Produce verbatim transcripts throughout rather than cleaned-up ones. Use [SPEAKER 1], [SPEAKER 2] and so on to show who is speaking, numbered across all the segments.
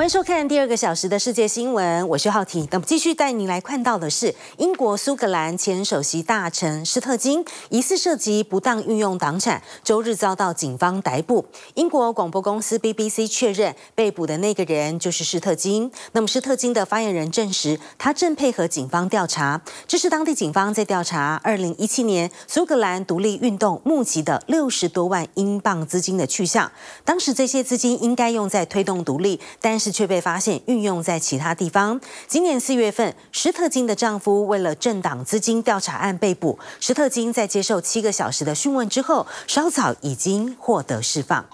[SPEAKER 1] 欢迎收看第二个小时的世界新闻，我是浩婷。那么继续带您来看到的是，英国苏格兰前首席大臣施特金疑似涉及不当运用党产，周日遭到警方逮捕。英国广播公司 B B C 确认，被捕的那个人就是施特金。那么施特金的发言人证实，他正配合警方调查。这是当地警方在调查二零一七年苏格兰独立运动募集的六十多万英镑资金的去向。当时这些资金应该用在推动独立，但是却被发现运用在其他地方。今年四月份，施特金的丈夫为了政党资金调查案被捕。施特金在接受七个小时的讯问之后，稍早已经获得释放。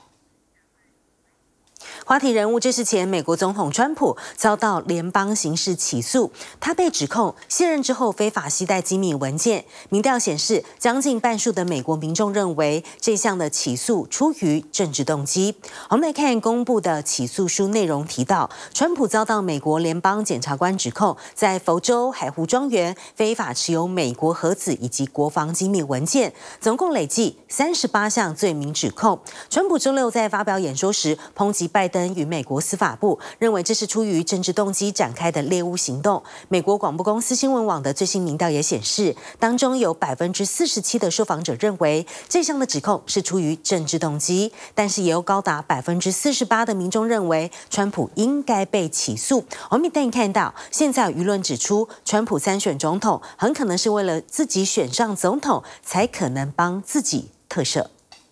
[SPEAKER 1] 话题人物，这是前美国总统川普遭到联邦刑事起诉，他被指控卸任之后非法携带机密文件。民调显示，将近半数的美国民众认为这项的起诉出于政治动机。我们来看公布的起诉书内容，提到川普遭到美国联邦检察官指控，在佛州海湖庄园非法持有美国核子以及国防机密文件，总共累计三十八项罪名指控。川普周六在发表演说时抨击拜登与美国司法部，认为这是出于政治动机展开的猎巫行动。美国广播公司新闻网的最新民调也显示，当中有百分之四十七的受访者认为这项的指控是出于政治动机，但是也有高达百分之四十八的民众认为川普应该被起诉。我们也看到，现在舆论指出，川普参选总统很可能是为了自己选上总统，才可能帮自己特赦。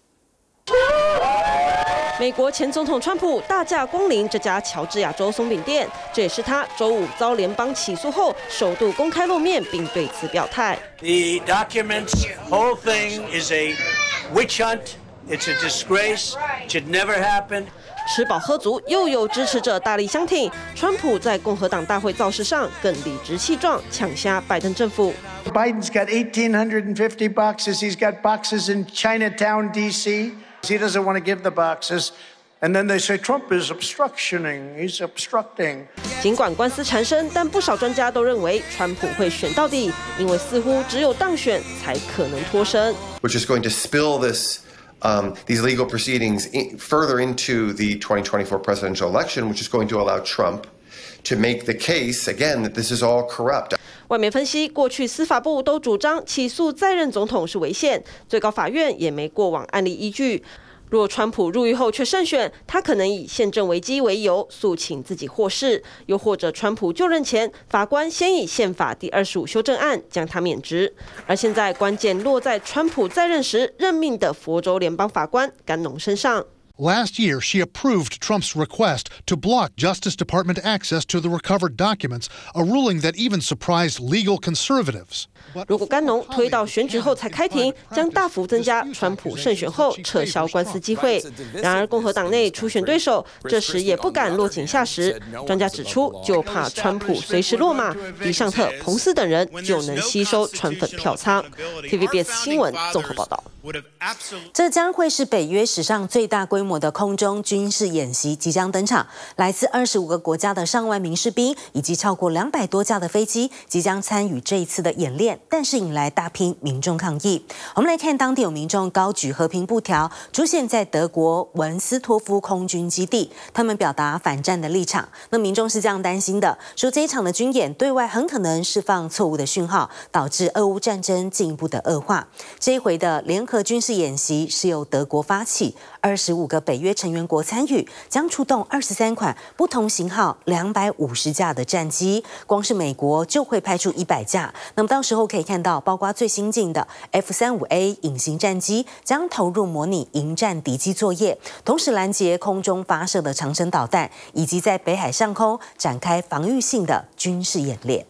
[SPEAKER 2] 美国前总统川普大驾光临这家乔治亚州松饼店，这也是他周五遭联邦起诉后首度公开露面，并对此表态。
[SPEAKER 3] The documents, whole thing is a witch hunt. It's a disgrace. It should never happen.
[SPEAKER 2] 吃饱喝足，又有支持者大力相挺。川普在共和党大会造势上更理直气壮，抢瞎拜登政府。
[SPEAKER 4] Biden's got one thousand eight hundred fifty boxes. He's got boxes in Chinatown, D C He doesn't want to give the boxes. And then they say Trump is obstructing. He's obstructing.
[SPEAKER 2] 尽管官司缠身，但不少专家都认为川普会选到底，因为似乎只有当选才可能脱身。
[SPEAKER 5] Which is going to spill this, um, these legal proceedings in, further into the twenty twenty-four presidential election, which is going to allow Trump to make the case again that this is all corrupt.
[SPEAKER 2] 外媒分析，过去司法部都主张起诉在任总统是违宪，最高法院也没过往案例依据。若川普入狱后却胜选，他可能以宪政危机为由诉请自己获释，又或者川普就任前，法官先以宪法第二十五修正案将他免职。而现在关键落在川普在任时任命的佛州联邦法官甘农身上。
[SPEAKER 6] Last year, she approved Trump's request to block Justice Department access to the recovered documents, a ruling that even surprised legal conservatives.
[SPEAKER 2] 如果甘农推到选举后才开庭，将大幅增加川普胜选后撤销官司机会。然而，共和党内初选对手这时也不敢落井下石。专家指出，就怕川普随时落马，迪尚特、彭斯等人就能吸收川粉票仓。T V B S 新闻综合报道。
[SPEAKER 1] 这将会是北约史上最大规模的空中军事演习即将登场，来自二十五个国家的上万名士兵以及超过两百多架的飞机即将参与这一次的演练，但是引来大批民众抗议。我们来看，当地有民众高举和平布条，出现在德国文斯托夫空军基地，他们表达反战的立场。那民众是这样担心的，说这一场的军演对外很可能释放错误的讯号，导致俄乌战争进一步的恶化。这一回的联合军事演习是由德国发起，二十五个北约成员国参与，将出动二十三款不同型号、两百五十架的战机，光是美国就会派出一百架。那么到时候可以看到，包括最新进的 F 三十五 A 隐形战机将投入模拟迎战敌机作业，同时拦截空中发射的长程导弹，以及在北海上空展开防御性的军事演练。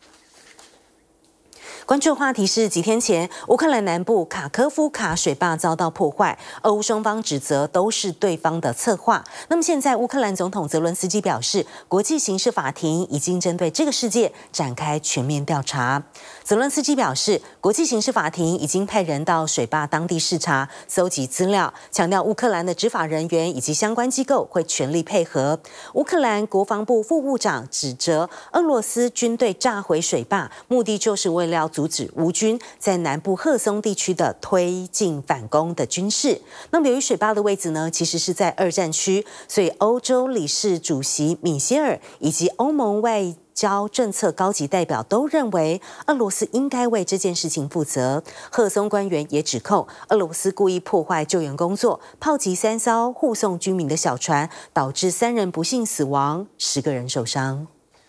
[SPEAKER 1] 关注的话题是，几天前乌克兰南部卡科夫卡水坝遭到破坏，俄乌双方指责都是对方的策划。那么现在乌克兰总统泽伦斯基表示，国际刑事法庭已经针对这个事件展开全面调查。泽伦斯基表示，国际刑事法庭已经派人到水坝当地视察、搜集资料，强调乌克兰的执法人员以及相关机构会全力配合。乌克兰国防部副部长指责俄罗斯军队炸毁水坝，目的就是为了阻止乌军在南部赫松地区的推进反攻的军事。那么由于水坝的位置呢，其实是在二战区，所以欧洲理事主席米歇尔以及欧盟外交政策高级代表都认为，俄罗斯应该为这件事情负责。赫松官员也指控俄罗斯故意破坏救援工作，炮击三艘护送居民的小船，导致三人不幸死亡，十个人受伤。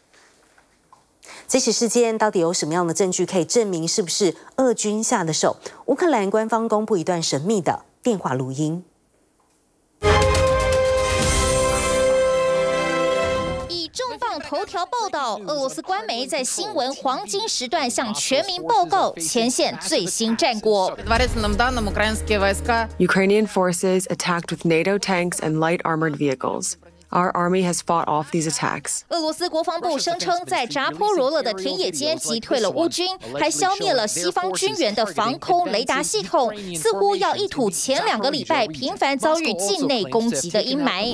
[SPEAKER 1] 这起事件到底有什么样的证据可以证明是不是俄军下的手？乌克兰官方公布一段神秘的电话录音。
[SPEAKER 7] 重磅头条报道，俄罗斯官媒在新闻黄金时段向全民报告前线最新战果。
[SPEAKER 8] Ukrainian forces attacked with NATO tanks and light armored vehicles. Our army has fought off these attacks.
[SPEAKER 7] 俄罗斯国防部声称，在扎波罗勒的田野间击退了乌军，还消灭了西方军援的防空雷达系统，似乎要一吐前两个礼拜频繁遭遇境内攻击的阴霾。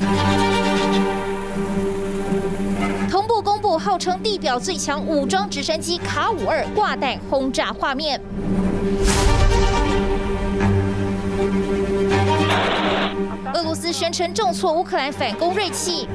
[SPEAKER 7] 同步公布号称地表最强武装直升机卡五二挂弹轰炸画面。俄罗斯宣称重挫乌克兰反攻锐气，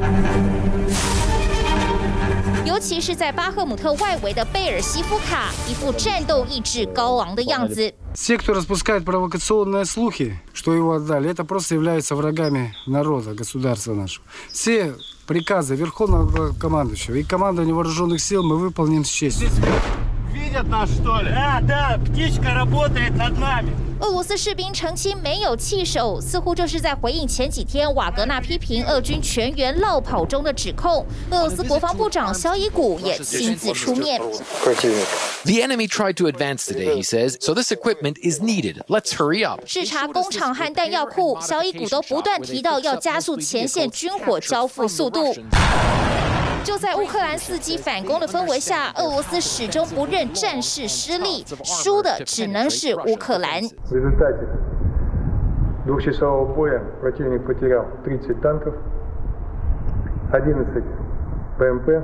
[SPEAKER 7] 尤其是在巴赫姆特外围的贝尔西夫卡，一副战斗意志高昂的样子。
[SPEAKER 9] Те, кто распускает провокационные слухи, что его отдали, это просто являются врагами народа, государства нашего. Все приказы Верховного командующего и командования вооруженных сил мы выполним с честью.
[SPEAKER 10] Видят нас, что ли? Да, да, птичка работает над нами.
[SPEAKER 7] 俄罗斯士兵澄清没有弃守，似乎就是在回应前几天瓦格纳批评俄军全员落跑中的指控。俄罗斯国防部长肖伊古也亲自出面。
[SPEAKER 11] The enemy tried to advance today, he says, so this equipment is needed. Let's hurry up.
[SPEAKER 7] 视察工厂和弹药库，肖伊古都不断提到要加速前线军火交付速度。就在乌克兰伺机反攻的氛围下，俄罗斯始终不认战事失利，输的只能是乌克兰。
[SPEAKER 9] В результате двухчасового боя противник потерял тридцать танков, одиннадцать БМП,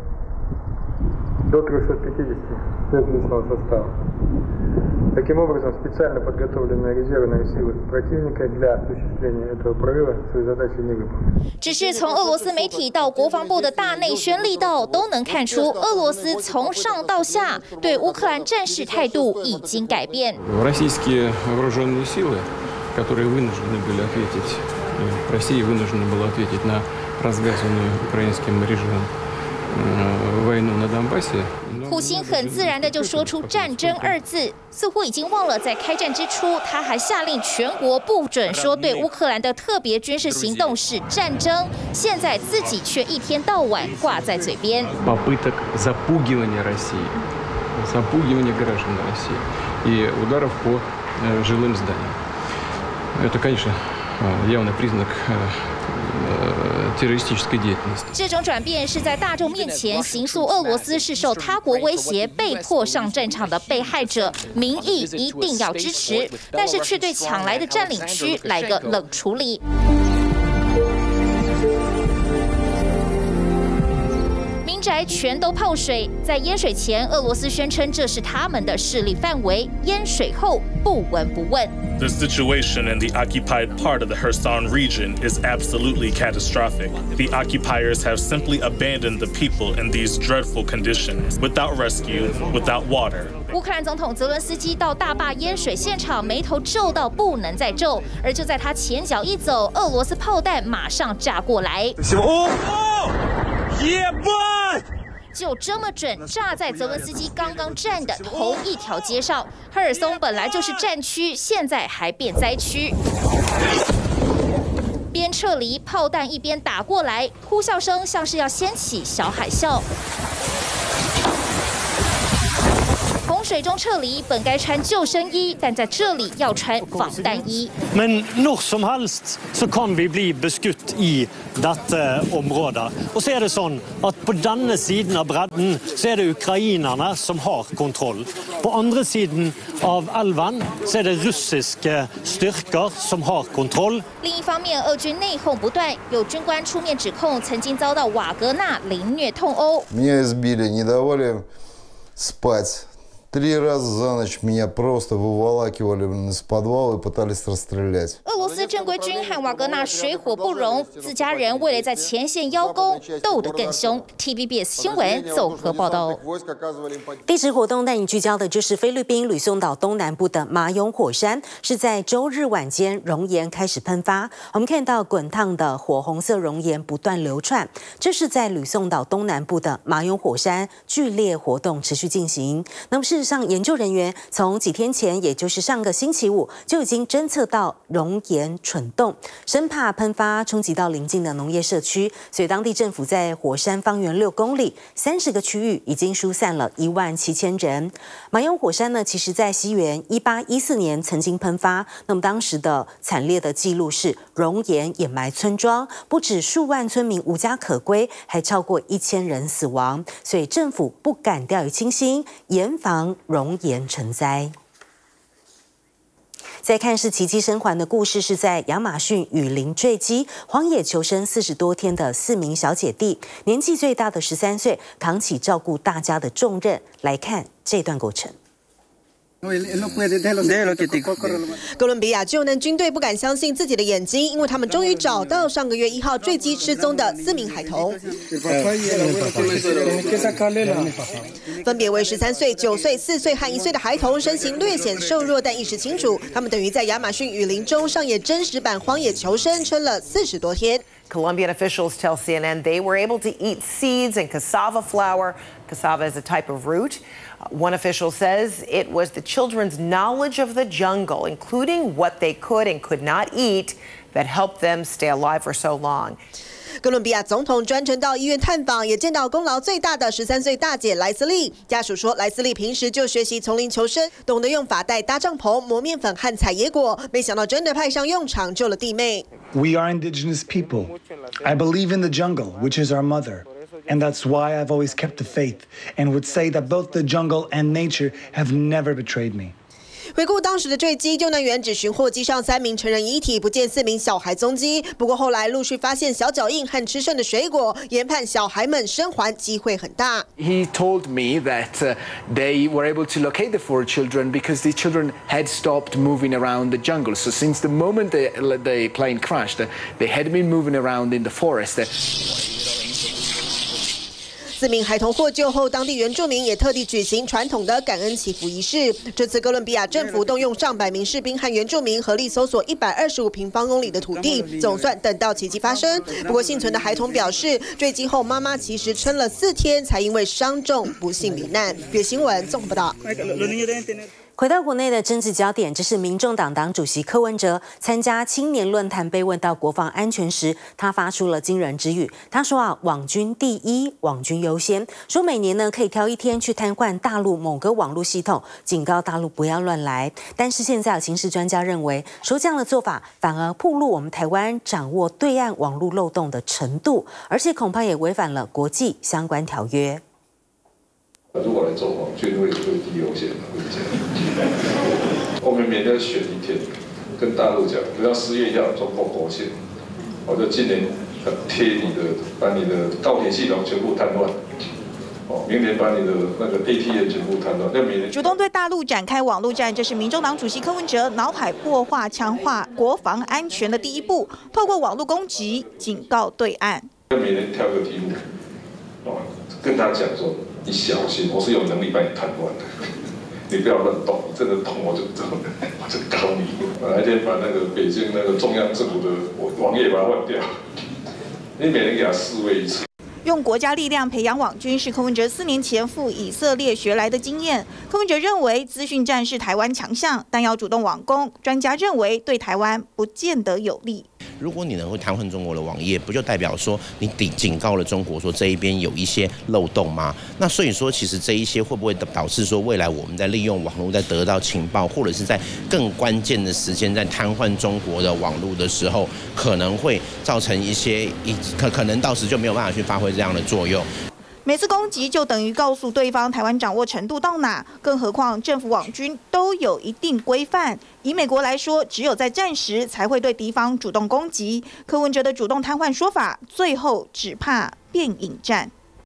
[SPEAKER 9] до трёхсот пятидесяти личного состава. Таким образом, специально подготовленные резервные силы противника для осуществления этого прорыва свои задачи не выполнили.
[SPEAKER 7] 只是从俄罗斯媒体到国防部的大内宣力道，都能看出俄罗斯从上到下对乌克兰战事态度已经改变。
[SPEAKER 12] Российские вооруженные силы, которые вынуждены были ответить, Россия вынуждена была ответить на развязанную украинским режимом войну на Донбассе.
[SPEAKER 7] 普京很自然的就说出战争二字，似乎已经忘了在开战之初，他还下令全国不准说对乌克兰的特别军事行动是战争，现在自己却一天到晚挂在嘴边。
[SPEAKER 12] Попыток запугивания России, запугивания граждан России и ударов по жилым зданиям. Это, конечно, явный признак
[SPEAKER 7] 这种转变是在大众面前形塑俄罗斯是受他国威胁被迫上战场的被害者，民意一定要支持，但是却对抢来的占领区来个冷处理。民宅全都泡水，在淹水前，俄罗斯宣称这是他们的势力范围，淹水后不闻不问。
[SPEAKER 13] The situation in the occupied part of the Kherson region is absolutely catastrophic. The occupiers have simply abandoned the people in these dreadful conditions, without rescue, without water.
[SPEAKER 7] 乌克兰总统泽伦斯基到大坝淹水现场，眉头皱到不能再皱，而就在他前脚一走，俄罗斯炮弹马上炸过来。就这么准，炸在泽文斯基刚刚站的同一条街上。赫尔松本来就是战区，现在还变灾区。边撤离，炮弹一边打过来，呼啸声像是要掀起小海啸。从水中撤离，本该穿救生衣，但在这里要穿防弹衣。
[SPEAKER 10] Men når som helst så kan vi bli beskutt i dette området. Og så er det sånn at på denne siden av bredden så er det ukrainerne som har kontroll. På andre siden av elven så er det russiske styrker som har kontroll.
[SPEAKER 7] 另一方面，俄军内讧不断，有军官出面指控曾经遭到瓦格纳凌虐痛殴。
[SPEAKER 14] Меня избили, не давали спать. Три раза за ночь меня просто выволакивали из подвала и пытались расстрелять.
[SPEAKER 7] 俄罗斯正规军和瓦格纳水火不容，自家人为了在前线邀功，斗得更凶。T V B S 新闻综合报道。
[SPEAKER 1] 地质活动带你聚焦的就是菲律宾吕宋岛东南部的马永火山，是在周日晚间熔岩开始喷发。我们看到滚烫的火红色熔岩不断流窜，这是在吕宋岛东南部的马永火山剧烈活动持续进行。那么事实上，研究人员从几天前，也就是上个星期五就已经侦测到熔岩蠢动，生怕喷发冲击到邻近的农业社区，所以当地政府在火山方圆六公里、三十个区域已经疏散了一万七千人。马永火山呢，其实在西元一八一四年曾经喷发，那么当时的惨烈的记录是熔岩掩埋村庄，不止数万村民无家可归，还超过一千人死亡，所以政府不敢掉以轻心，严防熔岩成灾。再看是奇迹生还的故事，是在亚马逊雨林坠机，荒野求生四十多天的四名小姐弟，年纪最大的十三岁，扛起照顾大家的重任。来看这段过程。
[SPEAKER 15] 哥伦比亚救难军队不敢相信自己的眼睛，因为他们终于找到上个月一号坠机失踪的四名孩童，分别为十三岁、九岁、四岁和一岁的孩童，身形略显瘦弱，但意识清楚。他们等于在亚马逊雨林中上演真实版荒野求生，撑了四十多天。
[SPEAKER 16] Colombian officials tell C N N they were able to eat seeds and cassava flour. Cassava is a type of root. One official says it was the children's knowledge of the jungle, including what they could and could not eat, that helped them stay alive for so long.
[SPEAKER 15] 哥伦比亚总统专程到医院探访，也见到功劳最大的十三岁大姐莱斯利。家属说，莱斯利平时就学习丛林求生，懂得用发带搭帐篷、磨面粉和采野果，没想到真的派上用场，救了弟妹。
[SPEAKER 17] We are indigenous people. I believe in the jungle, which is our mother. And that's why I've always kept the faith and would say that both the jungle and nature have never betrayed me.
[SPEAKER 15] 回顾当时的坠机，救难员只寻获机上三名成人遗体，不见四名小孩踪迹。不过后来陆续发现小脚印和吃剩的水果，研判小孩们生还机会很大。
[SPEAKER 18] He told me that uh, they were able to locate the four children because the children had stopped moving around the jungle. So since the moment the, the plane crashed, they had been moving around in the forest.
[SPEAKER 15] 四名孩童获救后，当地原住民也特地举行传统的感恩祈福仪式。这次哥伦比亚政府动用上百名士兵和原住民合力搜索一百二十五平方公里的土地，总算等到奇迹发生。不过幸存的孩童表示，坠机后妈妈其实撑了四天，才因为伤重不幸罹难。别新闻综合报道。
[SPEAKER 1] 回到国内的政治焦点，这是民众党党主席柯文哲参加青年论坛被问到国防安全时，他发出了惊人之语。他说啊，网军第一，网军优先。说每年呢可以挑一天去瘫痪大陆某个网络系统，警告大陆不要乱来。但是现在有情势专家认为，说这样的做法反而暴露我们台湾掌握对岸网络漏洞的程度，而且恐怕也违反了国际相关条约。
[SPEAKER 19] 如果来做网军会会第一优先的，会这样。我们每天选一天，跟大陆讲，不要失业要中共国线。我就今年贴你的，把你的高铁系统全部瘫痪。哦，明年把你的那个 A T M 全部瘫痪。那明年
[SPEAKER 20] 主动对大陆展开网络战，这是民众党主席柯文哲脑海破化、强化国防安全的第一步。透过网络攻击，警告对岸。
[SPEAKER 19] 那每年挑个题目，哦，跟他讲说。你小心，我是有能力把你瘫痪的，你不要乱动，你真的动我就我就搞你。我哪天把那个北京那个中央政府的网页把它换掉，你每年给他示威一次。
[SPEAKER 20] 用国家力量培养网军是柯文哲四年前赴以色列学来的经验。柯文哲认为资讯战是台湾强项，但要主动网攻，专家认为对台湾不见得有利。
[SPEAKER 21] 如果你能够瘫痪中国的网页，不就代表说你警告了中国说这一边有一些漏洞吗？那所以说，其实这一些会不会导致说未来我们在利用网络在得到情报，或者是在更关键的时间在瘫痪中国的网络的时候，可能会造成一些可可能到时就没有办法去发挥这样的作用。
[SPEAKER 20] 每次攻击就等于告诉对方台湾掌握程度到哪，更何况政府网军都有一定规范。以美国来说，只有在战时才会对敌方主动攻击。柯文哲的主动瘫痪说法，最后只怕变引战。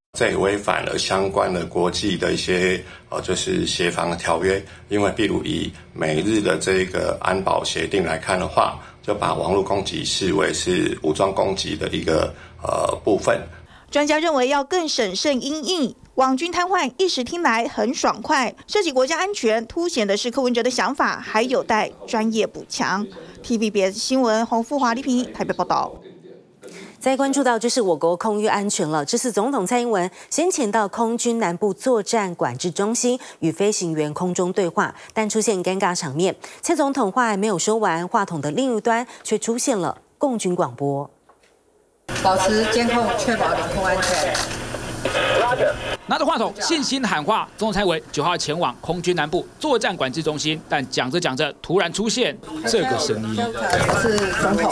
[SPEAKER 3] 这也违反了相关的国际的一些呃，就是协防的条约。因为，譬如以美日的这个安保协定来看的话，就把网络攻击视为是武装攻击的一个呃部分。
[SPEAKER 20] 专家认为要更审慎因应。网军瘫痪一时听来很爽快，涉及国家安全，凸显的是柯文哲的想法还有待专业补强。T V B S 新闻洪富华、李平台北报道。
[SPEAKER 1] 再关注到就是我国空域安全了。这次总统蔡英文先前到空军南部作战管制中心与飞行员空中对话，但出现尴尬场面。蔡总统话还没有说完，话筒的另一端却出现了共军广播。
[SPEAKER 22] 保持监控，确保领空安全。
[SPEAKER 23] 拿着话筒，信心喊话。总统蔡英文九号前往空军南部作战管制中心，但讲着讲着，突然出现这个声音：
[SPEAKER 22] 是总统。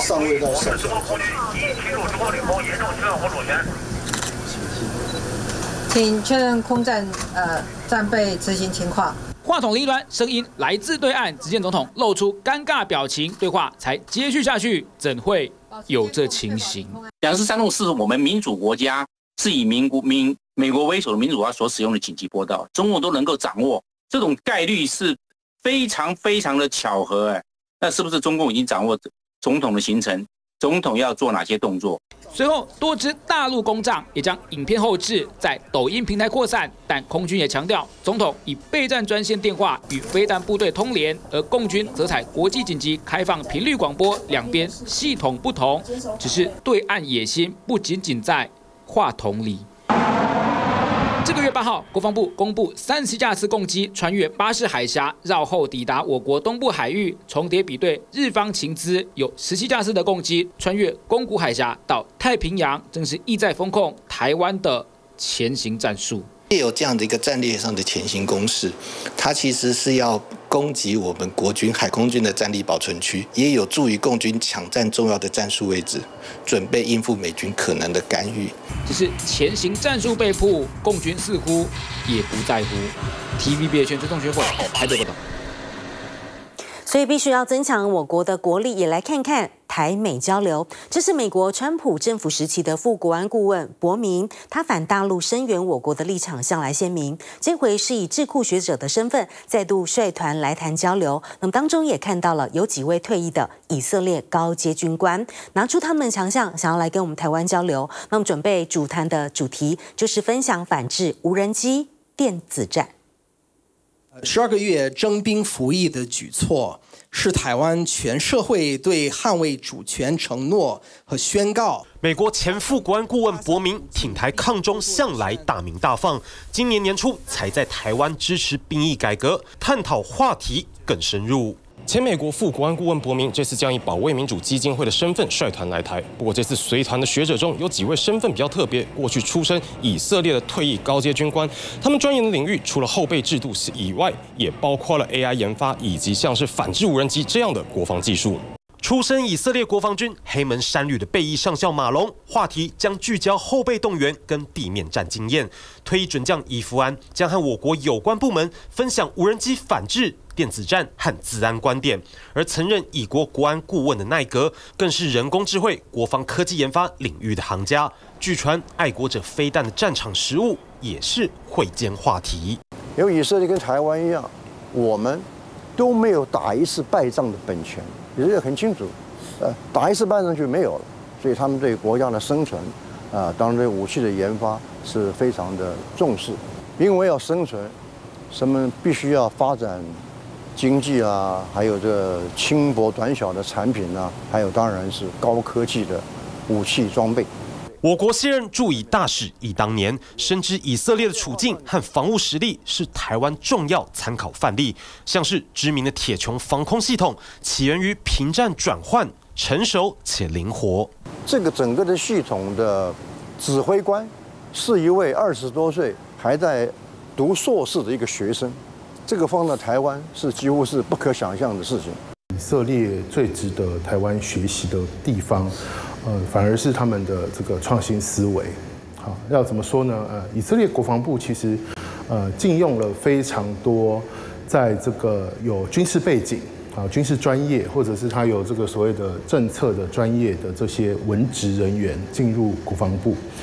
[SPEAKER 22] 请确认空战呃战备执行情况。
[SPEAKER 23] 话筒另一端声音来自对岸，只见总统露出尴尬表情，对话才接续下去，怎会有这情形？
[SPEAKER 24] 两式三动是我们民主国家是以民国民美国为首的民主国家所使用的紧急波道，中共都能够掌握，这种概率是非常非常的巧合哎。那是不是中共已经掌握总统的行程？总统要做哪些动作？
[SPEAKER 23] 随后，多支大陆公账也将影片后置在抖音平台扩散，但空军也强调，总统以备战专线电话与飞弹部队通联，而共军则采国际紧急开放频率广播，两边系统不同，只是对岸野心不仅仅在话筒里。这个月八号，国防部公布三十架次共机穿越巴士海峡，绕后抵达我国东部海域。重叠比对日方情资，有十七架次的共机穿越宫古海峡到太平洋，正是意在封控台湾的前行战术。
[SPEAKER 25] 也有这样的一个战略上的前行攻势，它其实是要攻击我们国军海空军的战力保存区，也有助于共军抢占重要的战术位置，准备应付美军可能的干预。
[SPEAKER 23] 只是前行战术被曝，共军似乎也不在乎。T V B S 全球同学会台北报道。
[SPEAKER 1] 所以必须要增强我国的国力，也来看看台美交流。这是美国川普政府时期的副国安顾问伯明，他反大陆声援我国的立场向来鲜明。这回是以智库学者的身份再度率团来谈交流。那么当中也看到了有几位退役的以色列高阶军官，拿出他们的强项，想要来跟我们台湾交流。那么准备主谈的主题就是分享反制无人机电子战。
[SPEAKER 26] 十二个月征兵服役的举措，是台湾全社会对捍卫主权承诺和宣告。
[SPEAKER 27] 美国前副国安顾问伯明挺台抗中向来大鸣大放，今年年初才在台湾支持兵役改革，探讨话题更深入。前美国副国安顾问伯明这次将以保卫民主基金会的身份率团来台，不过这次随团的学者中有几位身份比较特别，过去出身以色列的退役高阶军官，他们专研的领域除了后备制度以外，也包括了 A I 研发以及像是反制无人机这样的国防技术。出身以色列国防军黑门山旅的备役上校马龙，话题将聚焦后备动员跟地面战经验。退役准将伊夫安将和我国有关部门分享无人机反制、电子战和资安观点。而曾任以国国安顾问的奈格，更是人工智慧、国防科技研发领域的行家。据传，爱国者飞弹的战场实务也是会见话题。
[SPEAKER 28] 因为以色列跟台湾一样，我们都没有打一次败仗的本钱。以色列很清楚，呃，打一次败仗就没有了，所以他们对国家的生存，啊、呃，当然对武器的研发是非常的重视。因为要生存，他们必须要发展经济啊，还有这轻薄短小的产品啊，还有当然是高科技的武器装备。
[SPEAKER 27] 我国现任驻以大使忆当年，深知以色列的处境和防务实力是台湾重要参考范例。像是知名的铁穹防空系统，起源于平战转换，成熟且灵活。
[SPEAKER 28] 这个整个的系统的指挥官是一位二十多岁还在读硕士的一个学生，这个放到台湾是几乎是不可想象的事情。
[SPEAKER 29] 以色列最值得台湾学习的地方。呃，反而是他们的这个创新思维。好，要怎么说呢？呃，以色列国防部其实呃禁用了非常多在这个有军事背景啊、军事专业，或者是他有这个所谓的政策的专业的这些文职人员进入国防部。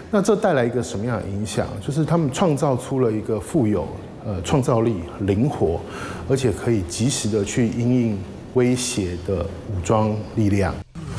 [SPEAKER 29] 那这带来一个什么样的影响？就是他们创造出了一个富有呃创造力、灵活，而且可以及时的去因应威胁的武装力量。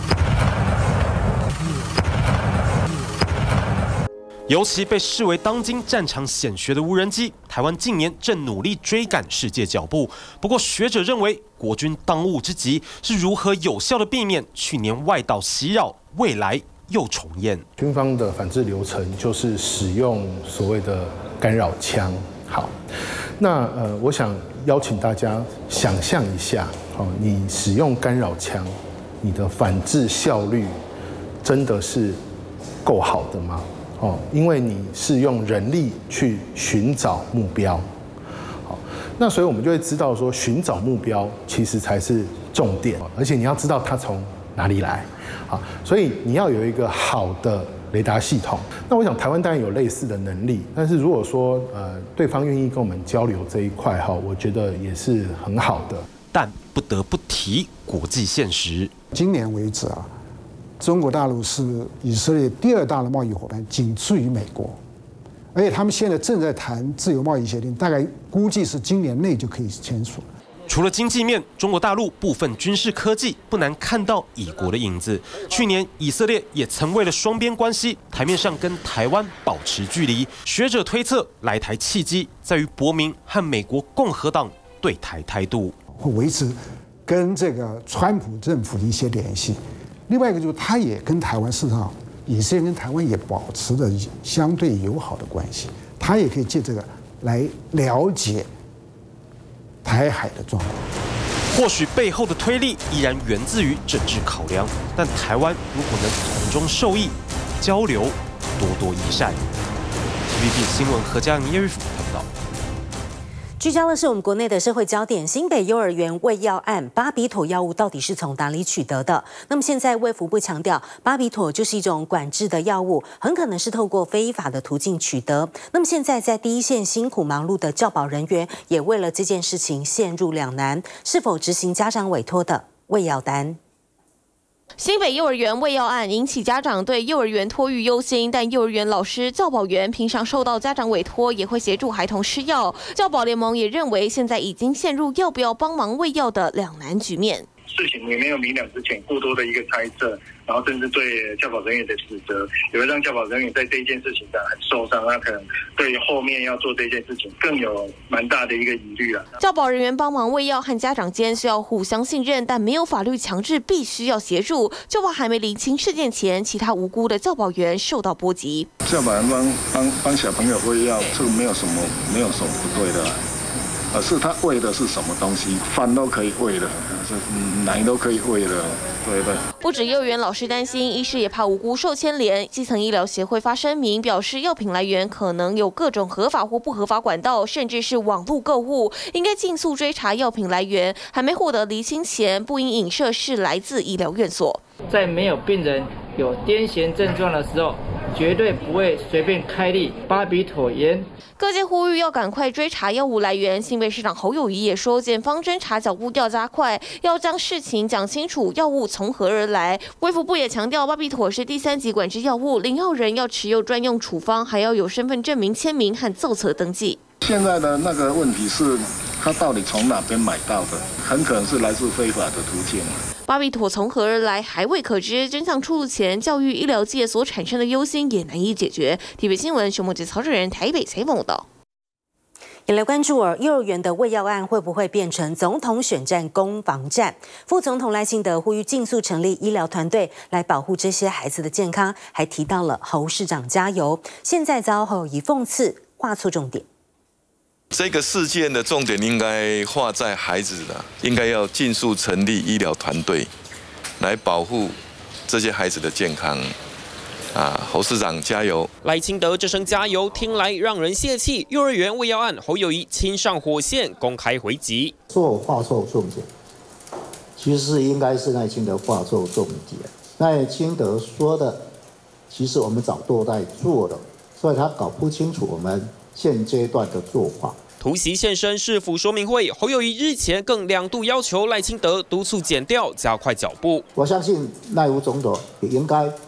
[SPEAKER 27] 尤其被视为当今战场显学的无人机，台湾近年正努力追赶世界脚步。不过，学者认为，国军当务之急是如何有效的避免去年外岛袭扰，未来又重演。
[SPEAKER 29] 军方的反制流程就是使用所谓的干扰枪。好，那呃，我想邀请大家想象一下，哦，你使用干扰枪，你的反制效率真的是够好的吗？哦，因为你是用人力去寻找目标，好，那所以我们就会知道说，寻找目标其实才是重点，而且你要知道它从哪里来，好，所以你要有一个好的雷达系统。那我想台湾当然有类似的能力，但是如果说呃对方愿意跟我们交流这一块哈，我觉得也是很好的。
[SPEAKER 27] 但不得不提国际现实，
[SPEAKER 2] 今年为止啊。中国大陆是以色列第二大的贸易伙伴，仅次于美国，而且他们现在正在谈自由贸易协定，大概估计是今年内就可以签署。
[SPEAKER 27] 除了经济面，中国大陆部分军事科技不难看到以国的影子。去年以色列也曾为了双边关系，台面上跟台湾保持距离。学者推测，来台契机在于伯明和美国共和党对台态度，
[SPEAKER 2] 会维持跟这个川普政府的一些联系。另外一个就是，他也跟台湾事实上，以色列跟台湾也保持着相对友好的关系，他也可以借这个来了解台海的状况。
[SPEAKER 27] 或许背后的推力依然源自于政治考量，但台湾如果能从中受益，交流多多益善。T V B 新闻何嘉莹、叶玉甫报道。
[SPEAKER 1] 聚焦的是我们国内的社会焦点，新北幼儿园喂药案，巴比妥药物到底是从哪里取得的？那么现在卫福部强调，巴比妥就是一种管制的药物，很可能是透过非法的途径取得。那么现在在第一线辛苦忙碌的教保人员，也为了这件事情陷入两难，是否执行家长委托的喂药单？
[SPEAKER 4] 新北幼儿园喂药案引起家长对幼儿园托育忧心，但幼儿园老师、教保员平常受到家长委托，也会协助孩童吃药。教保联盟也认为，现在已经陷入要不要帮忙喂药的两难局面。
[SPEAKER 5] 事情也没有明了之前，过多的一个猜测，然后甚至对教保人员的指责，也会让教保人员在这一件事情上很受伤，那可能对后面要做这件事情更有蛮大的一个疑虑了。
[SPEAKER 4] 教保人员帮忙喂药和家长间需要互相信任，但没有法律强制必须要协助。就怕还没厘清事件前，其他无辜的教保员受到波及。
[SPEAKER 5] 教保员帮帮帮小朋友喂药，这个没有什么没有什么不对的。而是他喂的是什么东西，饭都可以喂的，奶都可以喂的，对对。
[SPEAKER 4] 不止幼儿园老师担心，医师也怕无辜受牵连。基层医疗协会发声明表示，药品来源可能有各种合法或不合法管道，甚至是网络购物，应该尽速追查药品来源。还没获得厘清前，不应影射是来自医疗院所。
[SPEAKER 6] 在没有病人有癫痫症状的时候，绝对不会随便开立巴比妥盐。
[SPEAKER 4] 各界呼吁要赶快追查药物来源。新北市长侯友宜也说，检方侦查脚步要加快，要将事情讲清楚，药物从何而来。卫福部也强调，巴比妥是第三级管制药物，领药人要持有专用处方，还要有身份证明签名和造册登记。
[SPEAKER 5] 现在的那个问题是，他到底从哪边买到的？很可能是来自非法的途径。
[SPEAKER 4] 巴比妥从何而来还未可知，真相出炉前，教育医疗界所产生的忧心也难以解决。T V B 新闻熊梦杰、曹志仁台北采访报道。
[SPEAKER 1] 也来关注儿幼儿园的喂药案会不会变成总统选战攻防战？副总统赖清德呼吁尽速成立医疗团队来保护这些孩子的健康，还提到了侯市长加油。现在遭侯友宜讽刺，画错重点。
[SPEAKER 8] 这个事件的重点应该画在孩子的，应该要尽速成立医疗团队，来保护这些孩子的健康。啊，侯市长加油！
[SPEAKER 9] 赖清德这声加油听来让人泄气。幼儿园喂药案，侯友宜亲上火线，公开回击。
[SPEAKER 11] 说我画错重点，其实是应该是赖清德画错重点。赖清德说的，其实我们早都在做了，所以他搞不清楚我们现阶段的做法。
[SPEAKER 9] 突袭现身市府说明会，侯友宜日前更两度要求赖清德督促检调加快脚步。
[SPEAKER 11] 我相信赖吴总统也应该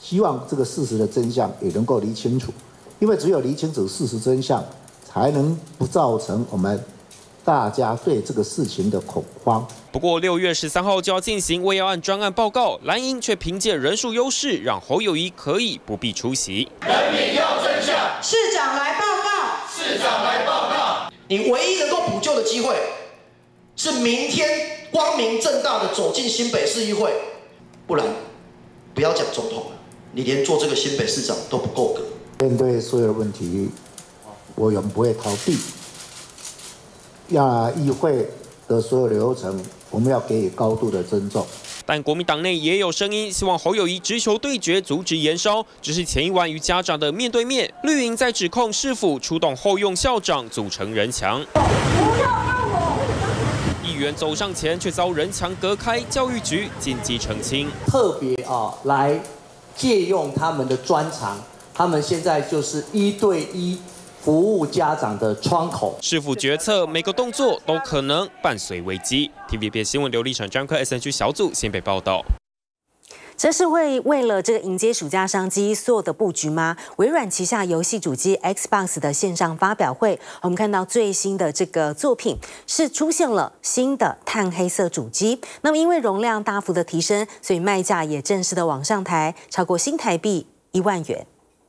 [SPEAKER 11] 希望这个事实的真相也能够厘清楚，因为只有厘清楚事实真相，才能不造成我们大家对这个事情的恐慌。
[SPEAKER 9] 不过六月十三号就要进行卫药案专案报告，蓝营却凭借人数优势，让侯友宜可以不必出席。
[SPEAKER 7] 人民要真相，
[SPEAKER 10] 市长来报告，
[SPEAKER 7] 市长来报告。
[SPEAKER 10] 你唯一能够补救的机会，是明天光明正大的走进新北市议会，不然不要讲总统了，你连做这个新北市长都不够格。
[SPEAKER 11] 面对所有的问题，我永不会逃避。要议会的所有流程，我们要给予高度的尊重。
[SPEAKER 9] 但国民党内也有声音，希望侯友宜直球对决，阻止延烧。只是前一晚与家长的面对面，绿营在指控市府出动后用校长组成人墙。议员走上前，却遭人墙隔开，教育局紧急澄清，
[SPEAKER 12] 特别啊来借用他们的专长，他们现在就是一对一服务家长的窗口。
[SPEAKER 9] 市府决策每个动作都可能伴随危机。T V B 新闻刘立成专科 S N G 小组新北报道。
[SPEAKER 1] 这是会为了这个迎接暑假商机做的布局吗？微软旗下游戏主机 Xbox 的线上发表会，我们看到最新的这个作品是出现了新的碳黑色主机。那么因为容量大幅的提升，所以卖价也正式的往上抬，超过新台币一万元。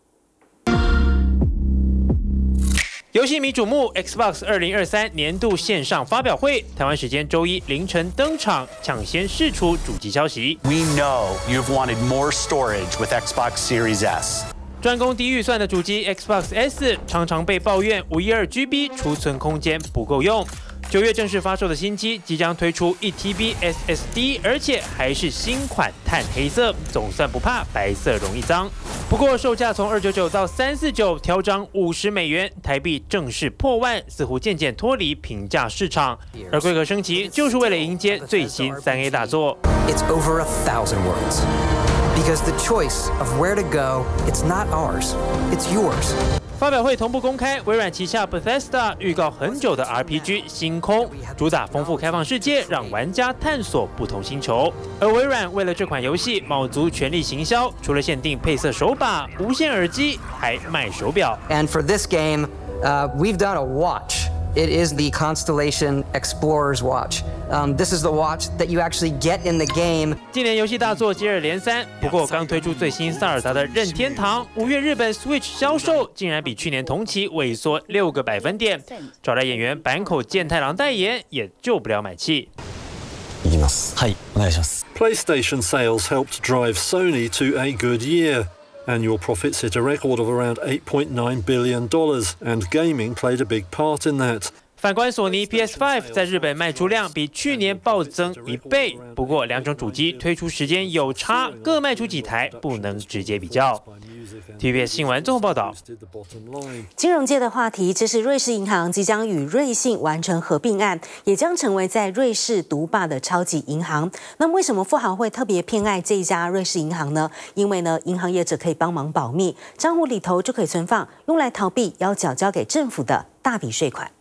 [SPEAKER 13] 游戏迷瞩目 Xbox 二零二三年度线上发表会，台湾时间周一凌晨登场，抢先释出主机消息。
[SPEAKER 14] We know you've wanted more storage with Xbox Series S.
[SPEAKER 13] 专攻低预算的主机 Xbox S 常常被抱怨五十二 G B 储存空间不够用。九月正式发售的新机即将推出一 T B S S D， 而且还是新款碳黑色，总算不怕白色容易脏。不过售价从二百九十九到三百四十九，调涨五十美元，台币正式破万，似乎渐渐脱离平价市场。而规格升级就是为了迎接最新三 A 大作。
[SPEAKER 15] It's over a thousand words. Because the choice of where to go, it's not ours, it's yours.
[SPEAKER 13] 发表会同步公开微软旗下 Bethesda 预告很久的 R P G《星空》，主打丰富开放世界，让玩家探索不同星球。而微软为了这款游戏卯足全力行销，除了限定配色手把、无线耳机，还卖手表。
[SPEAKER 15] And for this game, uh, we've done a watch. It is the Constellation Explorer's Watch. Um, this is the watch that you actually get in the game.
[SPEAKER 13] 今年游戏大作接二连三，不过刚推出最新萨尔达的任天堂，五月日本 Switch 销售竟然比去年同期萎缩六个百分点。找来演员坂口健太郎代言，也救不了买气。
[SPEAKER 16] いきます。はい、お願いします。PlayStation sales helped drive Sony to a good year. Annual profits hit a record of around eight point nine billion dollars, and gaming played a big part in that.
[SPEAKER 13] 反观索尼 P S 五 在日本卖出量比去年暴增一倍，不过两种主机推出时间有差，各卖出几台不能直接比较。T V B S 新闻综合报道。
[SPEAKER 1] 金融界的话题，这是瑞士银行即将与瑞信完成合并案，也将成为在瑞士独霸的超级银行。那么为什么富豪会特别偏爱这一家瑞士银行呢？因为呢，银行业者可以帮忙保密，账户里头就可以存放用来逃避要缴交给政府的大笔税款。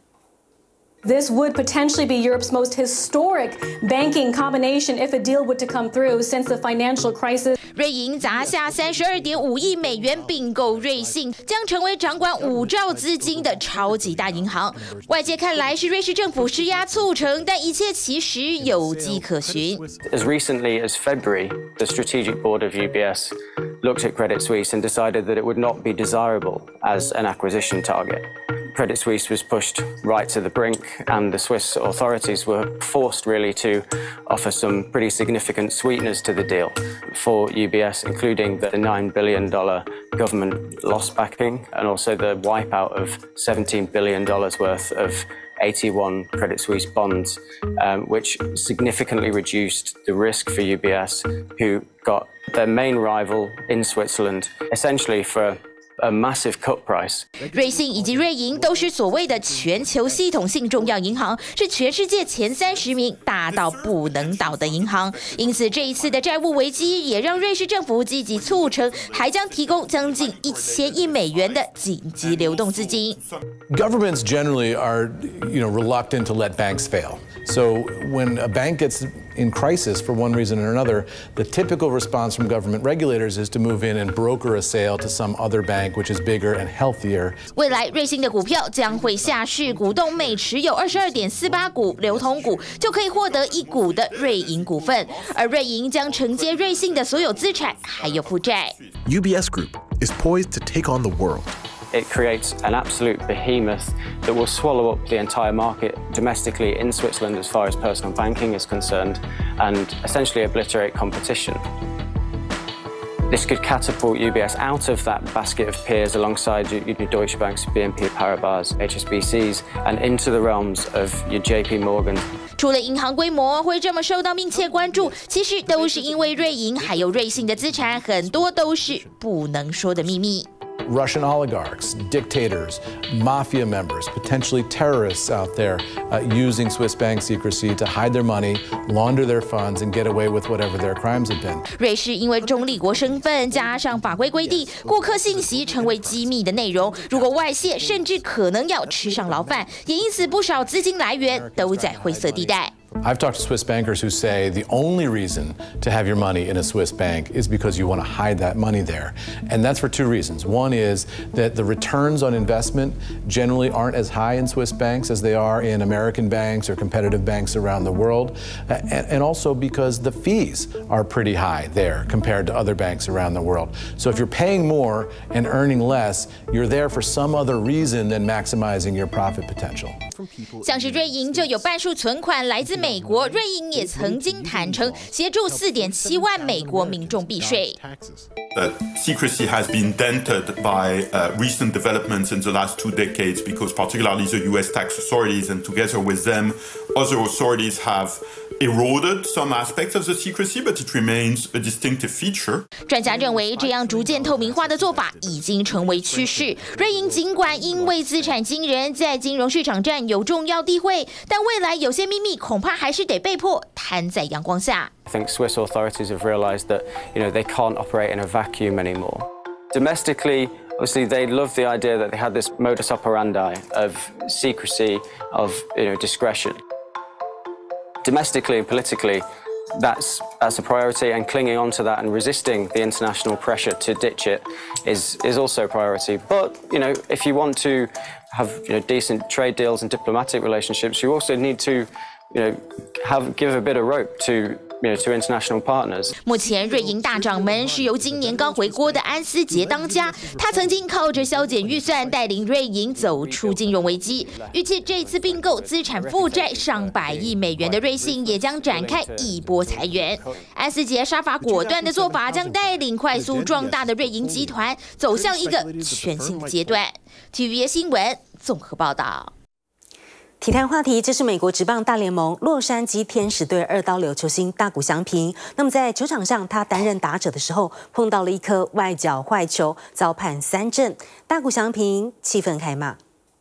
[SPEAKER 17] This would potentially be Europe's most historic banking combination if a deal were to come through since the financial crisis.
[SPEAKER 18] 瑞银砸下三十二点五亿美元并购瑞信，将成为掌管五兆资金的超级大银行。外界看来是瑞士政府施压促成，但一切其实有迹可循。
[SPEAKER 30] As recently as February, the strategic board of U B S looked at Credit Suisse and decided that it would not be desirable as an acquisition target. Credit Suisse was pushed right to the brink, and the Swiss authorities were forced really to offer some pretty significant sweeteners to the deal for U B S, including the nine billion dollars government loss backing and also the wipeout of seventeen billion dollars worth of eighty-one Credit Suisse bonds, um, which significantly reduced the risk for U B S, who got their main rival in Switzerland essentially for a massive cut price.
[SPEAKER 18] 瑞信以及瑞银都是所谓的全球系统性重要银行，是全世界前三十名大到不能倒的银行。因此，这一次的债务危机也让瑞士政府积极促成，还将提供将近一千亿美元的紧急流动资金。
[SPEAKER 31] Governments generally are, you know, reluctant to let banks fail.
[SPEAKER 3] So when a bank gets in crisis for one reason or another, the typical response from government regulators is to move in and broker a sale to some other bank which is bigger and healthier.
[SPEAKER 18] 未来瑞信的股票将会下市，股东每持有二十二点四八股流通股，就可以获得一股的瑞银股份，而瑞银将承接瑞信的所有资产还有负债。
[SPEAKER 19] U B S Group is poised to take on the world.
[SPEAKER 30] It creates an absolute behemoth that will swallow up the entire market domestically in Switzerland as far as personal banking is concerned and essentially obliterate competition. This could catapult U B S out of that basket of peers alongside your, your Deutsche Banks, B N P Paribas, H S B Cs and into the realms of your J P Morgan.
[SPEAKER 18] 除了银行规模会这么受到密切关注，其实都是因为瑞银还有瑞信的资产很多都是不能说的秘密。
[SPEAKER 3] Russian oligarchs, dictators, mafia members, potentially terrorists out there uh, using Swiss bank secrecy to hide their money, launder their funds, and get away with whatever their crimes have been.
[SPEAKER 18] 瑞士因为中立国身份，加上法规规定，顾客信息成为机密的内容，如果外泄，甚至可能要吃上牢饭，也因此不少资金来源都在灰色地带。
[SPEAKER 3] I've talked to Swiss bankers who say the only reason to have your money in a Swiss bank is because you want to hide that money there. And that's for two reasons. One is that the returns on investment generally aren't as high in Swiss banks as they are in American banks or competitive banks around the world. And, and also because the fees are pretty high there compared to other banks around the world. So if you're paying more and earning less, you're there for some other reason than maximizing your profit potential.
[SPEAKER 18] 像是瑞银就有半数存款来自美国，瑞银也曾经坦诚协助四点七万美国民众避税。
[SPEAKER 20] That secrecy has been dented by uh, recent developments in the last two decades because particularly the U S tax authorities and together with them, other authorities have eroded some aspects of the secrecy, but it remains a distinctive feature.
[SPEAKER 18] 专家认为，这样逐渐透明化的做法已经成为趋势。瑞银尽管因为资产惊人，在金融市场占有重要地位，但未来有些秘密恐怕还是得被迫摊在阳光下。
[SPEAKER 30] I think Swiss authorities have realised that, you know, they can't operate in a vacuum anymore. Domestically, obviously, they love the idea that they had this modus operandi of secrecy, of, you know, discretion. Domestically and politically, that's that's a priority, and clinging on to that and resisting the international pressure to ditch it is is also a priority. But you know, if you want to have you know decent trade deals and diplomatic relationships, you also need to you know have give a bit of rope to. You know, to international partners.
[SPEAKER 18] 目前瑞银大掌门是由今年刚回国的安思杰当家，他曾经靠着削减预算带领瑞银走出金融危机。预计这次并购资产负债上百亿美元的瑞信也将展开一波裁员。安思杰杀伐果断的做法将带领快速壮大的瑞银集团走向一个全新的阶段。T V B S 新闻综合报道。
[SPEAKER 1] 体坛话题，这是美国职棒大联盟洛杉矶天使队二刀流球星大谷翔平。那么在球场上，他担任打者的时候，碰到了一颗外角坏球，遭判三振。大谷翔平气愤开骂。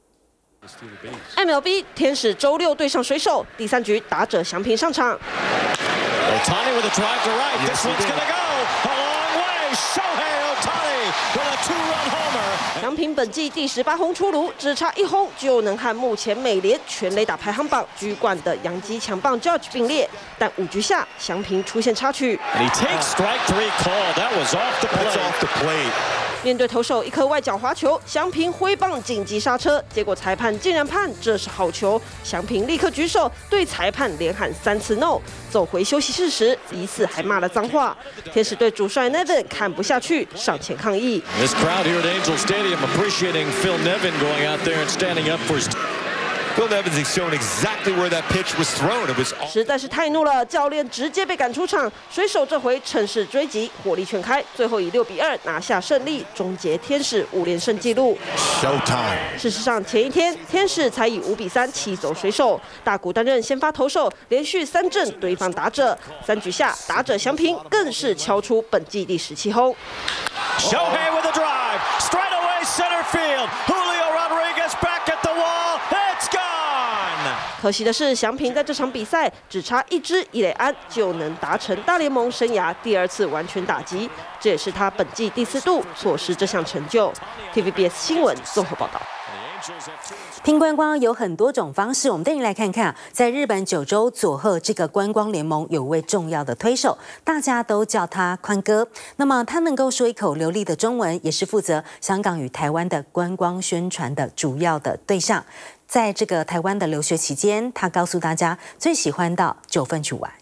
[SPEAKER 21] M L B 天使周六对上水手，第三局打者翔平上场。Ohtani with a drive to right. This one's gonna go a long way. Shohei Ohtani with a two-run homer. 翔平本季第十八轰出炉，只差一轰就能和目前美联全垒打排行榜居冠的洋基强棒 Judge 并列。但五局下，翔平出现插曲。He takes strike three call. That was off the plate. Off the plate. 面对投手一颗外角滑球，翔平挥棒紧急刹车，结果裁判竟然判这是好球。翔平立刻举手对裁判连喊三次 no， 走回休息室时疑似还骂了脏话。天使队主帅 Nevin 看不下去，上前抗议。This crowd here at Angel Stadium appreciating Phil Nevin going out there and standing up for his. Phil Nevins has shown exactly where that pitch was thrown. It was 实在是太怒了，教练直接被赶出场。水手这回趁势追击，火力全开，最后以六比二拿下胜利，终结天使五连胜纪录。Showtime。事实上，前一天天使才以五比三气走水手，大谷担任先发投手，连续三振对方打者。三局下，打者翔平更是敲出本季第十七轰。Shohei with a drive, straight away center field. Julio Rodriguez back at the wall. It's gone. 可惜的是，翔平在这场比赛只差一支一垒安就能达成大联盟生涯第二次完全打击，这也是他本季第四度错失这项成就。T V B S 新闻综合报道。
[SPEAKER 1] 拼观光有很多种方式，我们带您来看看啊，在日本九州佐贺这个观光联盟有位重要的推手，大家都叫他宽哥。那么他能够说一口流利的中文，也是负责香港与台湾的观光宣传的主要的对象。在这个台湾的留学期间，他告诉大家最喜欢到九份去玩。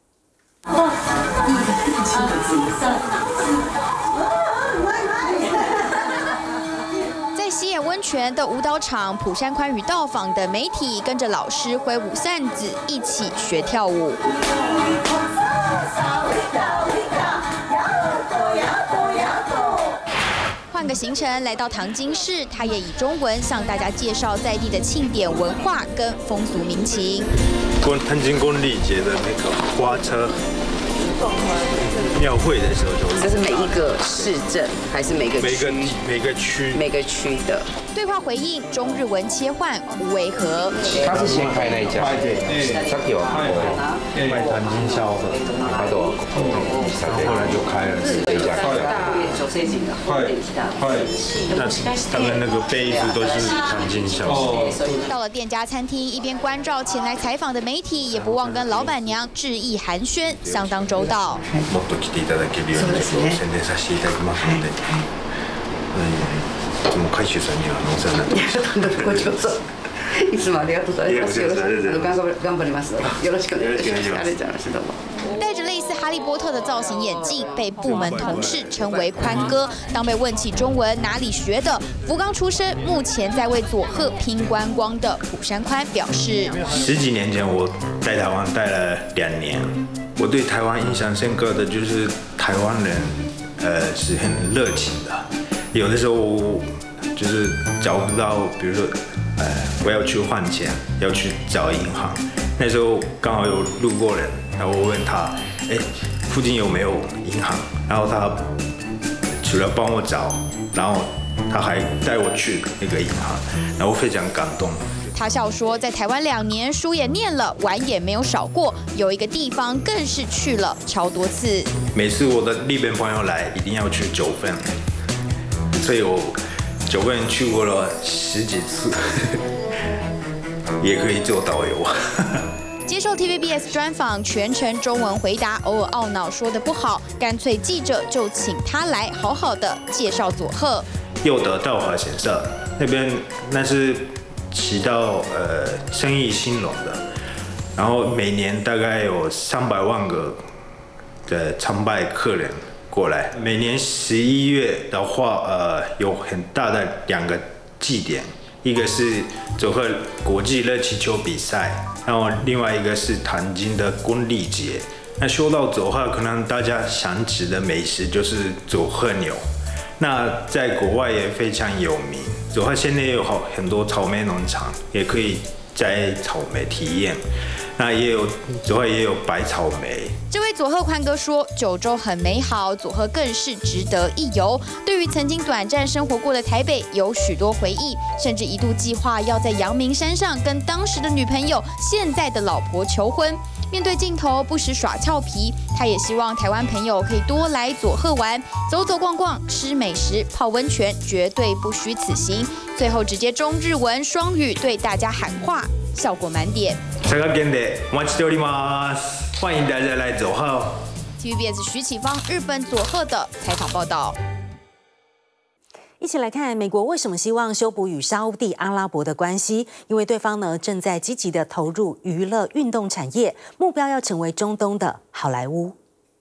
[SPEAKER 2] 西野温泉的舞蹈场、浦山宽语道坊的媒体跟着老师挥舞扇子，一起学跳舞。换个行程，来到唐津市，他也以中文向大家介绍在地的庆典文化跟风俗民情。
[SPEAKER 6] 过唐津公历节的那个花车。庙会的时候就会，
[SPEAKER 22] 这是每一个市镇还是每个
[SPEAKER 6] 每个每个区
[SPEAKER 22] 每个区的
[SPEAKER 2] 对话回应，中日文切换无违和。
[SPEAKER 23] 他是先开那一家，さっきは
[SPEAKER 6] 卖唐津烧的，
[SPEAKER 23] あとは
[SPEAKER 6] 后来就开了这一家。那他们那个杯子都是唐津烧。
[SPEAKER 2] 到了店家餐厅，一边关照前来采访的媒体，也不忘跟老板娘致意寒暄，相当周到。
[SPEAKER 6] もっと来ていただけるようにちょっと宣伝させていただきますので、いつも海舟さんにはお世話になってます。
[SPEAKER 22] こちらこそいつもありがとうございます。よろしく頑張ります。よろしくお願いします。ありがとうございます。どうも。
[SPEAKER 2] 戴着类似哈利波特的造型眼镜，被部门同事称为宽哥。当被问起中文哪里学的，福冈出身，目前在为佐贺拼观光的浦山宽表示：
[SPEAKER 6] 十几年前我在台湾待了两年。我对台湾印象深刻的就是台湾人，呃，是很热情的。有的时候就是找不到，比如说，呃，我要去换钱，要去找银行，那时候刚好有路过人，然后我问他，哎，附近有没有银行？然后他除了帮我找，然后他还带我去那个银行，然后非常感动。
[SPEAKER 2] 他笑说，在台湾两年，书也念了，玩也没有少过，有一个地方更是去了超多次。
[SPEAKER 6] 每次我的日本朋友来，一定要去九份，所以我九份去过了十几次，也可以做导游。
[SPEAKER 2] 接受 T V B S 专访，全程中文回答，偶尔懊恼说的不好，干脆记者就请他来好好的介绍佐贺。
[SPEAKER 6] 佑德稻荷神社那边，那是骑到呃生意兴隆的，然后每年大概有三百万个的参拜客人过来。每年十一月的话，呃，有很大的两个祭典，一个是佐贺国际热气球比赛，然后另外一个是唐津的公历节。那说到佐贺，可能大家想起的美食就是佐贺牛，那在国外也非常有名。佐贺现在也有好很多草莓农场，也可以摘草莓体验。那也有佐贺也有白草莓。
[SPEAKER 2] 这位佐贺宽哥说，九州很美好，佐贺更是值得一游。对于曾经短暂生活过的台北，有许多回忆，甚至一度计划要在阳明山上跟当时的女朋友、现在的老婆求婚。面对镜头不时耍俏皮，他也希望台湾朋友可以多来佐贺玩，走走逛逛，吃美食、泡温泉，绝对不虚此行。最后直接中日文双语对大家喊话，效果满点。
[SPEAKER 6] 佐賀県でお待ちしております。欢迎大家来佐贺。
[SPEAKER 2] T V B S 徐启芳日本佐贺的采访报道。
[SPEAKER 1] 一起来看美国为什么希望修补与沙烏地阿拉伯的关系，因为对方呢正在积极的投入娱乐运动产业，目标要成为中东的好莱坞。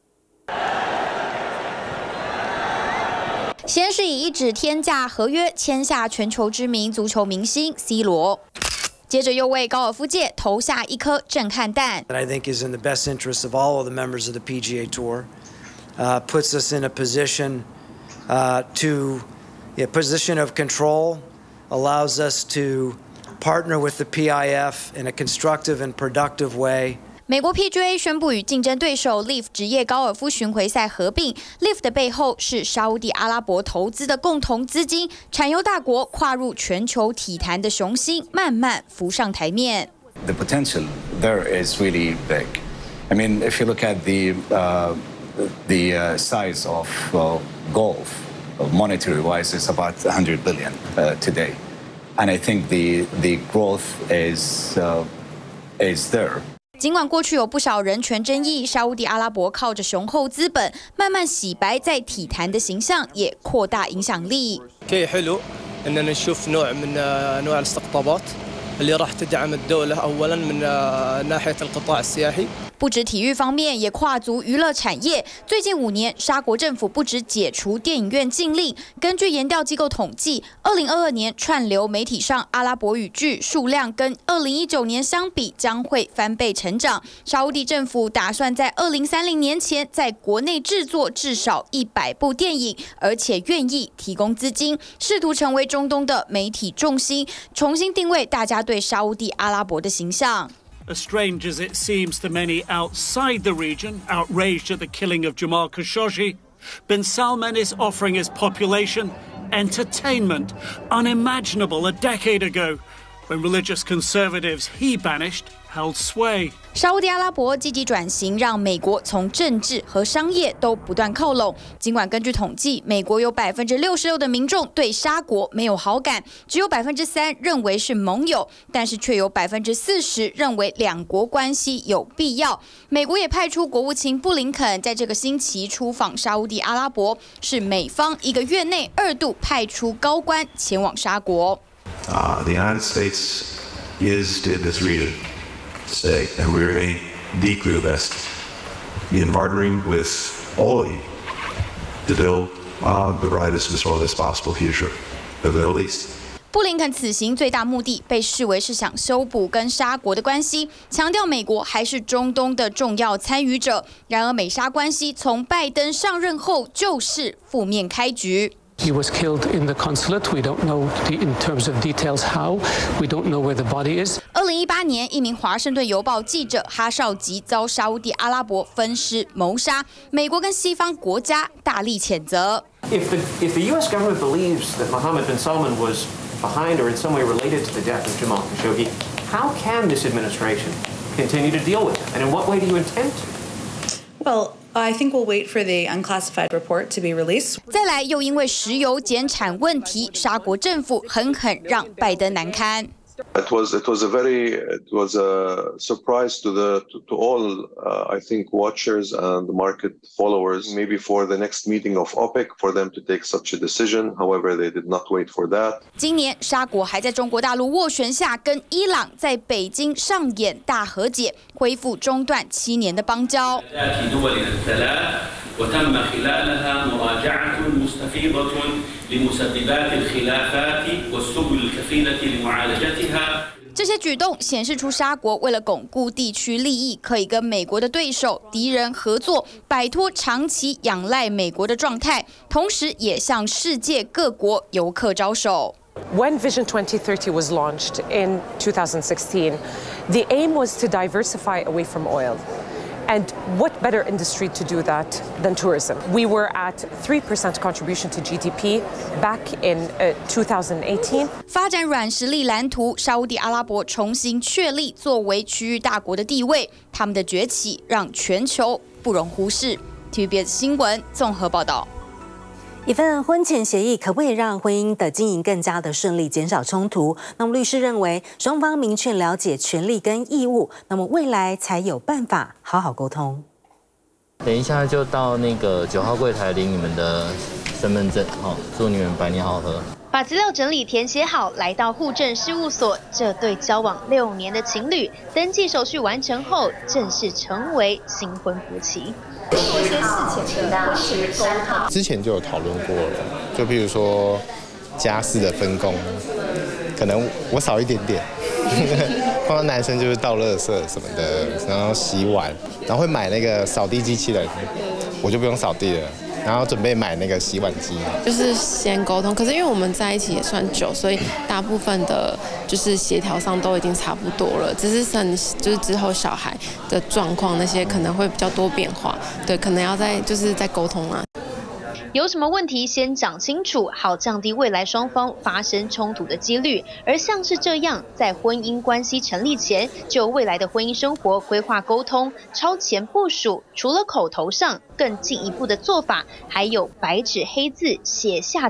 [SPEAKER 2] 先是以一纸天价合约签下全球知名足球明星 C 罗，接着又为高尔夫界投下一颗震撼弹。
[SPEAKER 24] That I think is in the best interest of all of the members of the P G A Tour, uh, puts us in a position uh, to a position of control, allows us to partner with the P I F in a constructive and productive way.
[SPEAKER 2] 美国 P G A 宣布与竞争对手 L I V 职业高尔夫巡回赛合并 ，L I V 的背后是沙烏地阿拉伯投资的共同资金，产油大国跨入全球体坛的雄心慢慢浮上台面。
[SPEAKER 25] The potential there is really big. I mean, if you look at the uh, the uh, size of uh, golf, monetary-wise, it's about one hundred billion uh, today. and I think the the growth is uh, is there.
[SPEAKER 2] 尽管过去有不少人权争议，沙烏地阿拉伯靠着雄厚资本慢慢洗白在体坛的形象，也扩大影响力。
[SPEAKER 4] كي حلو إننا نشوف نوع من أنواع الاستقطابات اللي راح تدعم الدولة أولاً من ناحية القطاع السياحي.
[SPEAKER 2] 不止体育方面，也跨足娱乐产业。最近五年，沙国政府不止解除电影院禁令，根据研调机构统计，二零二二年串流媒体上阿拉伯语剧数量跟二零一九年相比将会翻倍成长。沙烏地政府打算在二零三零年前在国内制作至少一百部电影，而且愿意提供资金，试图成为中东的媒体重心，重新定位大家对沙烏地阿拉伯的形象。
[SPEAKER 5] As strange as it seems to many outside the region, outraged at the killing of Jamal Khashoggi, Bin Salman is offering his population entertainment unimaginable a decade ago, when religious conservatives he banished held sway.
[SPEAKER 2] 沙烏地阿拉伯积极转型，让美国从政治和商业都不断靠拢。尽管根据统计，美国有百分之六十六的民众对沙国没有好感，只有百分之三认为是盟友，但是却有百分之四十认为两国关系有必要。美国也派出国务卿布林肯在这个星期出访沙烏地阿拉伯，是美方一个月内二度派出高官前往沙国。
[SPEAKER 7] Uh, the United States is did this region. Say, and we're a deeply invest in partnering with all of you to build uh, the brightest and strongest possible future of the Middle East.
[SPEAKER 2] 布林肯此行最大目的被视为是想修补跟沙国的关系，强调美国还是中东的重要参与者。然而，美沙关系从拜登上任后就是负面开局。
[SPEAKER 8] He was killed in the consulate. We don't know the, in terms of details how. We don't know where the body is.
[SPEAKER 2] 二零一八年，一名华盛顿邮报记者哈绍吉遭沙烏地阿拉伯分尸谋杀，美国跟西方国家大力谴责。
[SPEAKER 10] If the if the U S government believes that Mohammed bin Salman was behind or in some way related to the death of Jamal Khashoggi, how can this administration continue to deal with it? And in what way do you intend to?
[SPEAKER 11] Well. I think we'll wait for the unclassified report to be released.
[SPEAKER 2] 再来，又因为石油减产问题，沙国政府狠狠让拜登难堪。
[SPEAKER 26] It was it was a very it was a surprise to the to, to all uh, I think watchers and the market followers. Maybe for the next meeting of OPEC for them to take such a decision. However, they did not wait for that.
[SPEAKER 2] 今年沙国还在中国大陆斡旋下，跟伊朗在北京上演大和解，恢复中断七年的邦交。
[SPEAKER 27] وتم خلالها مراجعة مستفيضة لمسببات الخلافات والسبل الكفيلة لمعالجتها.
[SPEAKER 2] 这些举动显示出沙国为了巩固地区利益，可以跟美国的对手、敌人合作，摆脱长期仰赖美国的状态，同时也向世界各国游客招手。
[SPEAKER 28] When Vision twenty thirty was launched in two thousand sixteen, the aim was to diversify away from oil. And what better industry to do that than tourism? We were at three percent contribution to G D P back in uh, two thousand eighteen.
[SPEAKER 2] 发展软实力蓝图，沙烏地阿拉伯重新确立作为区域大国的地位，他们的崛起让全球不容忽视。T V B S 新闻综合报道。
[SPEAKER 1] 一份婚前协议可不可以让婚姻的经营更加的顺利，减少冲突？那么律师认为，双方明确了解权利跟义务，那么未来才有办法好好沟通。
[SPEAKER 29] 等一下就到那个九号柜台领你们的身份证，好，祝你们百年好合。
[SPEAKER 31] 把资料整理填写好，来到户政事务所，这对交往六年的情侣，登记手续完成后，正式成为新婚夫妻。 做一些事前的婚前沟通，
[SPEAKER 32] 之前就有讨论过了，就比如说家事的分工，可能我少一点点，碰到男生就是倒垃圾什么的，然后洗碗，然后会买那个扫地机器人，我就不用扫地了。 然后准备买那个洗碗机，
[SPEAKER 33] 就是先沟通。可是因为我们在一起也算久，所以大部分的就是协调上都已经差不多了，只是剩就是之后小孩的状况那些可能会比较多变化，对，可能要再就是再沟通啊。
[SPEAKER 31] 有什么问题先讲清楚，好降低未来双方发生冲突的几率。而像是这样，在婚姻关系成立前，就未来的婚姻生活规划沟通、超前部署，除了口头上，更进一步的做法，还有白纸黑字写下的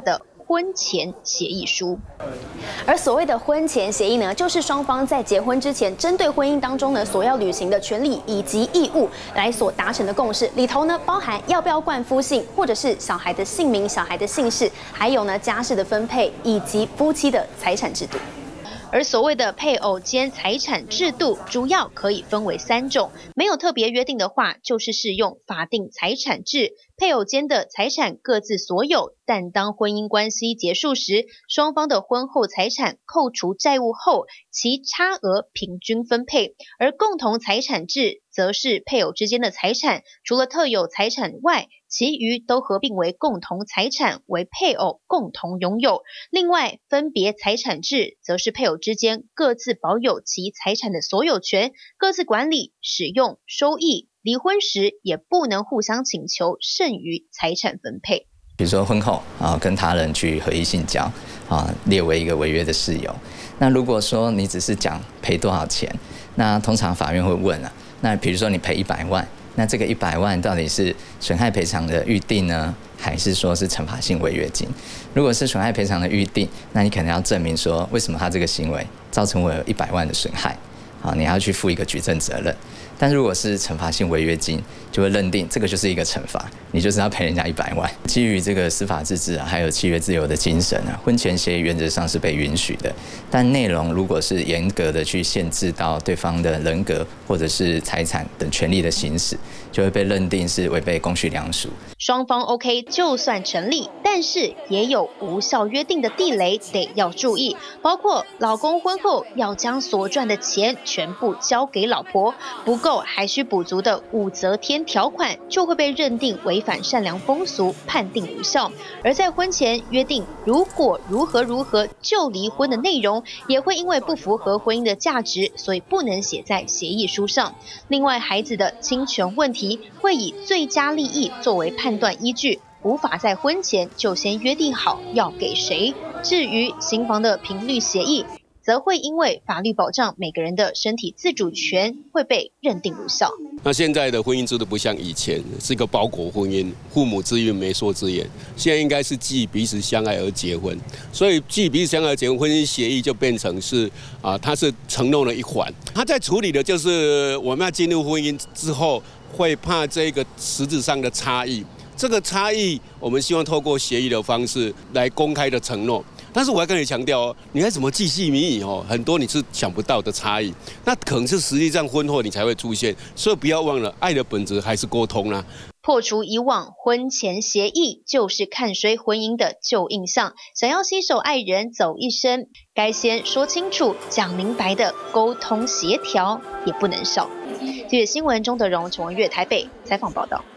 [SPEAKER 31] 婚前协议书。
[SPEAKER 3] 而所谓的婚前协议呢，就是双方在结婚之前，针对婚姻当中呢所要履行的权利以及义务来所达成的共识。里头呢包含要不要冠夫姓，或者是小孩的姓名、小孩的姓氏，还有呢家事的分配以及夫妻的财产制度。
[SPEAKER 31] 而所谓的配偶间财产制度，主要可以分为三种，没有特别约定的话，就是适用法定财产制，配偶间的财产各自所有，但当婚姻关系结束时，双方的婚后财产扣除债务后，其差额平均分配。而共同财产制则是配偶之间的财产，除了特有财产外，其余都合并为共同财产，为配偶共同拥有。另外，分别财产制则是配偶之间各自保有其财产的所有权，各自管理、使用、收益。离婚时也不能互相请求剩余财产分配。
[SPEAKER 9] 比如说婚后啊，跟他人去合意性交啊，列为一个违约的事由。那如果说你只是讲赔多少钱，那通常法院会问啊，那比如说你赔一百万，那这个一百万到底是损害赔偿的预定呢，还是说是惩罚性违约金？如果是损害赔偿的预定，那你可能要证明说为什么他这个行为造成我有一百万的损害，好，你还要去负一个举证责任。但如果是惩罚性违约金，就会认定这个就是一个惩罚，你就是要赔人家一百万。基于这个司法自治啊，还有契约自由的精神啊，婚前协议原则上是被允许的，但内容如果是严格的去限制到对方的人格或者是财产等权利的行使，就会被认定是违背公序良俗。
[SPEAKER 31] 双方 OK 就算成立，但是也有无效约定的地雷得要注意，包括老公婚后要将所赚的钱全部交给老婆，不够还需补足的武则天条款就会被认定违反善良风俗，判定无效。而在婚前约定如果如何如何就离婚的内容，也会因为不符合婚姻的价值，所以不能写在协议书上。另外，孩子的侵权问题会以最佳利益作为判断依据，无法在婚前就先约定好要给谁。至于行房的频率协议，则会因为法律保障每个人的身体自主权，会被认定无效。
[SPEAKER 12] 那现在的婚姻制度不像以前是一个包裹婚姻，父母之命媒妁之言，现在应该是基于彼此相爱而结婚，所以基于彼此相爱而结婚，婚姻协议就变成是啊，它是承诺的一环。他在处理的就是我们要进入婚姻之后，会怕这个实质上的差异，这个差异我们希望透过协议的方式来公开的承诺。但是我要跟你强调哦，你还怎么巨细靡遗哦，很多你是想不到的差异，那可能是实际上婚后你才会出现，所以不要忘了，爱的本质还是沟通啦、啊。
[SPEAKER 31] 破除以往婚前协议就是看衰婚姻的旧印象，想要携手爱人走一生，该先说清楚、讲明白的沟通协调也不能少。记者新闻钟德荣、陈文月台北采访报道。